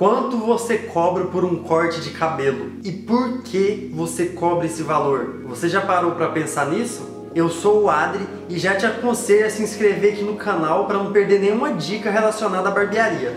Quanto você cobra por um corte de cabelo? E por que você cobra esse valor? Você já parou para pensar nisso? Eu sou o Adri e já te aconselho a se inscrever aqui no canal para não perder nenhuma dica relacionada à barbearia.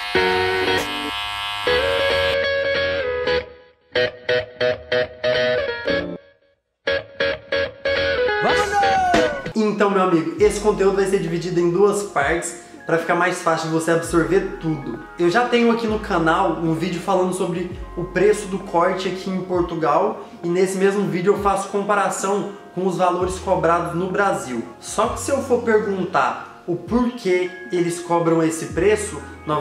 Então, meu amigo, esse conteúdo vai ser dividido em duas partes para ficar mais fácil de você absorver tudo. Eu já tenho aqui no canal um vídeo falando sobre o preço do corte aqui em Portugal e nesse mesmo vídeo eu faço comparação com os valores cobrados no Brasil. Só que se eu for perguntar o porquê eles cobram esse preço,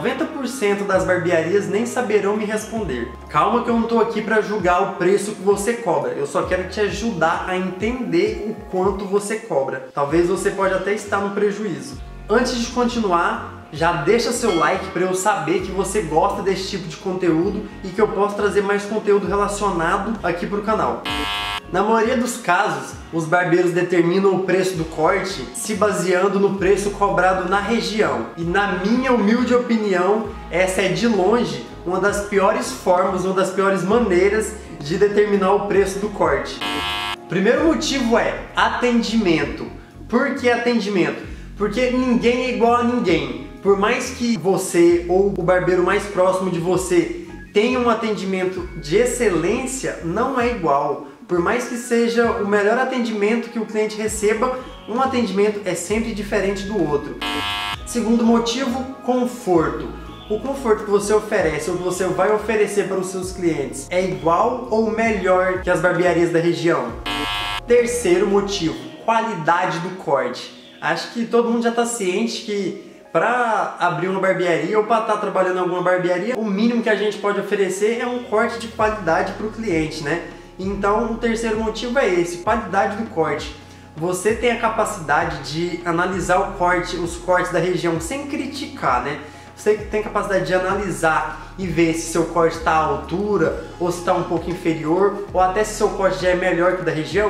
90% das barbearias nem saberão me responder. Calma que eu não estou aqui para julgar o preço que você cobra, eu só quero te ajudar a entender o quanto você cobra. Talvez você pode até estar no prejuízo. Antes de continuar, já deixa seu like para eu saber que você gosta desse tipo de conteúdo e que eu posso trazer mais conteúdo relacionado aqui para o canal. Na maioria dos casos, os barbeiros determinam o preço do corte se baseando no preço cobrado na região. E na minha humilde opinião, essa é de longe uma das piores formas, uma das piores maneiras de determinar o preço do corte. O primeiro motivo é atendimento. Por que atendimento? Porque ninguém é igual a ninguém. Por mais que você ou o barbeiro mais próximo de você tenha um atendimento de excelência, não é igual. Por mais que seja o melhor atendimento que o cliente receba, um atendimento é sempre diferente do outro. Segundo motivo, conforto. O conforto que você oferece ou que você vai oferecer para os seus clientes é igual ou melhor que as barbearias da região? Terceiro motivo, qualidade do corte. Acho que todo mundo já está ciente que para abrir uma barbearia ou para estar trabalhando em alguma barbearia, o mínimo que a gente pode oferecer é um corte de qualidade para o cliente, né? Então o terceiro motivo é esse, qualidade do corte. Você tem a capacidade de analisar os cortes da região sem criticar, né? Você tem a capacidade de analisar e ver se seu corte está à altura ou se está um pouco inferior ou até se seu corte já é melhor que o da região.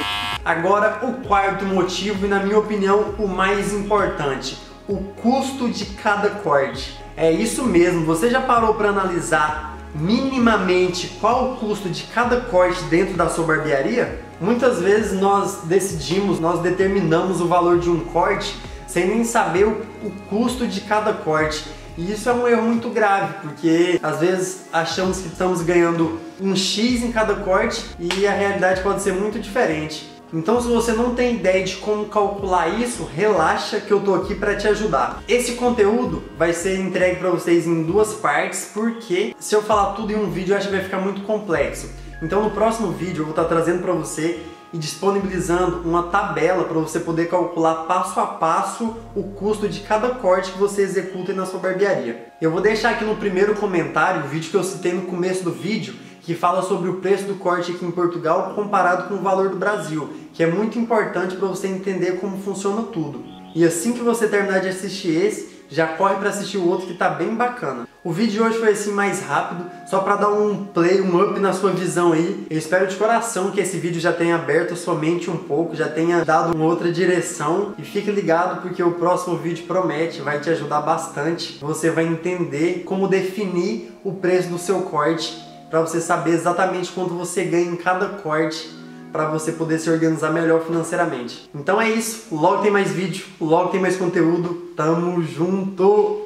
Agora o quarto motivo e na minha opinião o mais importante, o custo de cada corte. É isso mesmo, você já parou para analisar minimamente qual o custo de cada corte dentro da sua barbearia? Muitas vezes nós determinamos o valor de um corte sem nem saber o custo de cada corte. E isso é um erro muito grave, porque às vezes achamos que estamos ganhando um X em cada corte e a realidade pode ser muito diferente. Então, se você não tem ideia de como calcular isso, relaxa que eu tô aqui para te ajudar. Esse conteúdo vai ser entregue para vocês em duas partes, porque se eu falar tudo em um vídeo, eu acho que vai ficar muito complexo. Então, no próximo vídeo, eu vou estar trazendo para você e disponibilizando uma tabela para você poder calcular passo a passo o custo de cada corte que você executa na sua barbearia. Eu vou deixar aqui no primeiro comentário o vídeo que eu citei no começo do vídeo, que fala sobre o preço do corte aqui em Portugal comparado com o valor do Brasil, que é muito importante para você entender como funciona tudo. E assim que você terminar de assistir esse, já corre para assistir o outro que tá bem bacana. O vídeo de hoje foi assim mais rápido, só para dar um play, um up na sua visão aí. Eu espero de coração que esse vídeo já tenha aberto a sua mente um pouco, já tenha dado uma outra direção. E fique ligado porque o próximo vídeo promete, vai te ajudar bastante. Você vai entender como definir o preço do seu corte, para você saber exatamente quanto você ganha em cada corte, para você poder se organizar melhor financeiramente. Então é isso, logo tem mais vídeo, logo tem mais conteúdo, tamo junto!